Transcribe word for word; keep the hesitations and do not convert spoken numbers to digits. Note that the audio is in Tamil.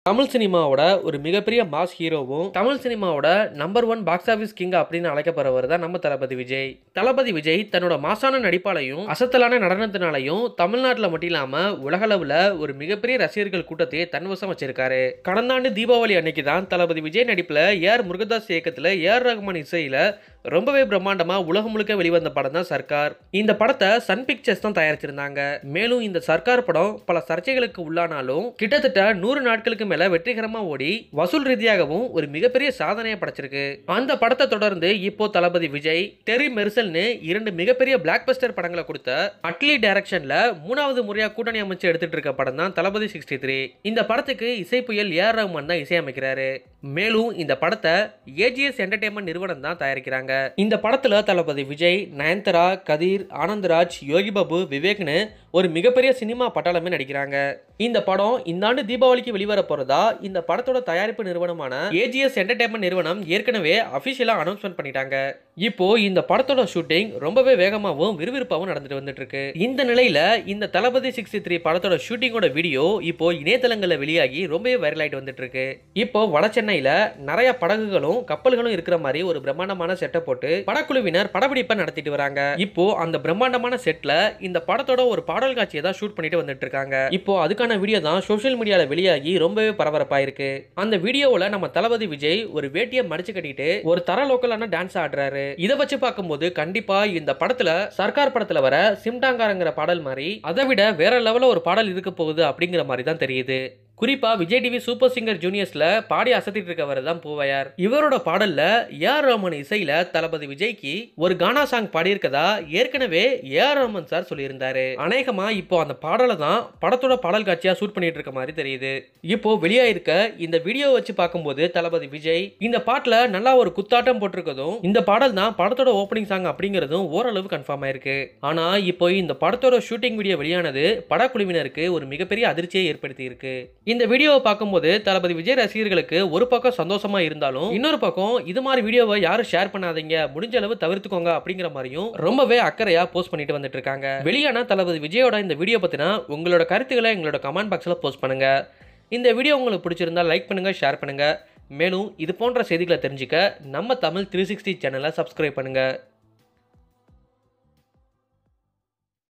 தமிழ் சினிமாவோட ஒரு மிகப்பெரிய மாஸ் ஹீரோவும் தமிழ் சினிமாவோட number one box office king அப்படின்னு அழைக்கப்படுறவர் தான் நம்ம தளபதி விஜய். தளபதி விஜய் தன்னோட மாசான நடிப்பாலையும் அசத்தலான நடனத்தினாலையும் தமிழ்நாட்டில் மட்டும் இல்லாம உலகளவுல ஒரு மிகப்பெரிய ரசிகர்கள் கூட்டத்தை தன்வசம் வச்சிருக்காரு. கடந்த ஆண்டு தீபாவளி அன்னைக்கு தான் தளபதி விஜய் நடிப்புல ஏ ஆர் முருகதாஸ் இயக்கத்துல ஏ ஆர் ரஹ்மான் இசையில ரொம்பவே பிரம்மாண்டமா உலகம் முழுக்க வெளிவந்த படம் தான் சர்க்கார். இந்த படத்தை சன் பிக்சர்ஸ் தான் தயாரிச்சிருந்தாங்க. மேலும் இந்த சர்க்கார் படம் பல சர்ச்சைகளுக்கு உள்ளானாலும் கிட்டத்தட்ட நூறு நாட்களுக்கு மேல வெற்றிகரமா ஓடி வசூல் ரீதியாகவும் ஒரு மிகப்பெரிய சாதனையை படைச்சிருக்கு. அந்த படத்தை தொடர்ந்து இப்போ தளபதி விஜய் டெரி மெர்சல்னு இரண்டு மிகப்பெரிய பிளாக் பஸ்டர் படங்களை கொடுத்த அட்லி டைரக்ஷன்ல மூணாவது முறையா கூட்டணி அமைச்சு எடுத்துட்டு இருக்க படம் தான் தளபதி சிக்ஸ்டி த்ரீ. இந்த படத்துக்கு இசை புயல் ஏ ஆர் ரஹ்மான் தான் இசையமைக்கிறாரு. மேலும் இந்த படத்தை ஏ ஜி எஸ் என்டர்டெயின்மெண்ட் நிறுவனம் தான் தயாரிக்கிறாங்க. இந்த படத்துல தளபதி விஜய், நயன்தாரா, கதிர், ஆனந்த்ராஜ், யோகி பாபு, விவேக்னு ஒரு மிகப்பெரிய சினிமா பட்டாளமே நடிக்கிறாங்க. இந்த படம் இந்த ஆண்டு தீபாவளிக்கு வெளிவர போறதா இந்த படத்தோட தயாரிப்பு நிறுவனமான ஏ ஜி எஸ் என்டர்டெயின்மெண்ட் நிறுவனம் ஏற்கனவே அபிஷியலா அனௌன்ஸ்மெண்ட் பண்ணிட்டாங்க. இப்போ இந்த படத்தோட ஷூட்டிங் ரொம்பவே வேகமாகவும் விறுவிறுப்பாகவும் நடந்துட்டு வந்துட்டு இருக்கு. இந்த நிலையில இந்த தளபதி சிக்ஸ்டி த்ரீ படத்தோட ஷூட்டிங்கோட வீடியோ இப்போ இணையதளங்கள்ல வெளியாகி ரொம்பவே வைரல் ஆயிட்டு வந்துட்டு இருக்கு. இப்போ வட சென்னையில நிறைய படகுகளும் கப்பல்களும் இருக்கிற மாதிரி ஒரு பிரம்மாண்டமான செட்டை போட்டு படக்குழுவினர் படப்பிடிப்பை நடத்திட்டு வராங்க. இப்போ அந்த பிரம்மாண்டமான செட்ல இந்த படத்தோட ஒரு பாடல் காட்சியை தான் ஷூட் பண்ணிட்டு வந்துட்டு இருக்காங்க. இப்போ அதுக்கான வீடியோ தான் சோஷியல் மீடியால வெளியாகி ரொம்பவே பரபரப்பா இருக்கு. அந்த வீடியோவுல நம்ம தளபதி விஜய் ஒரு வேட்டியை மடிச்சு கட்டிட்டு ஒரு தர லோக்கலான டான்ஸ் ஆடுறாரு. இதை வச்சு பார்க்கும்போது கண்டிப்பா இந்த படத்துல சர்க்கார் படத்துல வர சிம்டாங்காரங்கிற பாடல் மாதிரி அதை விட வேற லெவல்ல ஒரு பாடல் இருக்க போகுது அப்படிங்கிற மாதிரி தான் தெரியுது. குறிப்பா விஜய் டிவி சூப்பர் சிங்கர் ஜூனியர்ஸ்ல பாடி அசத்திட்டு இருக்கவர் தான் பூவையார். இவரோட பாடல்ல ஏ ஆர் ரஹ்மான் இசையில தளபதி விஜய்க்கு ஒரு கானா சாங் பாடியிருக்கதா ஏற்கனவே ஏ ஆர் ரஹ்மான் சார் சொல்லியிருந்தாரு. அநேகமா இப்போ அந்த பாடலை தான் படத்தோட பாடல் காட்சியா ஷூட் பண்ணிட்டு இருக்க மாதிரி தெரியுது. இப்போ வெளியாயிருக்க இந்த வீடியோ வச்சு பார்க்கும்போது தளபதி விஜய் இந்த பாட்டுல நல்லா ஒரு குத்தாட்டம் போட்டிருக்கதும் இந்த பாடல் தான் படத்தோட ஓப்பனிங் சாங் அப்படிங்கிறதும் ஓரளவு கன்ஃபார்ம் ஆயிருக்கு. ஆனா இப்போ இந்த படத்தோட ஷூட்டிங் வீடியோ வெளியானது படக்குழுவினருக்கு ஒரு மிகப்பெரிய அதிர்ச்சியை ஏற்படுத்தி இருக்கு. இந்த வீடியோவை பார்க்கும்போது தளபதி விஜய் ரசிகர்களுக்கு ஒரு பக்கம் சந்தோஷமா இருந்தாலும் இன்னொரு பக்கம் இது மாதிரி வீடியோவை யாரும் ஷேர் பண்ணாதீங்க, முடிஞ்ச அளவு தவிர்த்துக்கோங்க அப்படிங்கிற மாதிரியும் ரொம்பவே அக்கறையா போஸ்ட் பண்ணிட்டு வந்துட்டு இருக்காங்க. வெளியான தளபதி விஜயோட இந்த வீடியோ பத்தினா உங்களோட கருத்துக்களை எங்களோட கமெண்ட் பாக்ஸ்ல போஸ்ட் பண்ணுங்க. இந்த வீடியோ உங்களுக்கு பிடிச்சிருந்தா லைக் பண்ணுங்க, ஷேர் பண்ணுங்க. மேலும் இது போன்ற செய்திகளை தெரிஞ்சுக்க நம்ம தமிழ் த்ரீ சிக்ஸ்டி சேனலை சப்ஸ்கிரைப் பண்ணுங்க.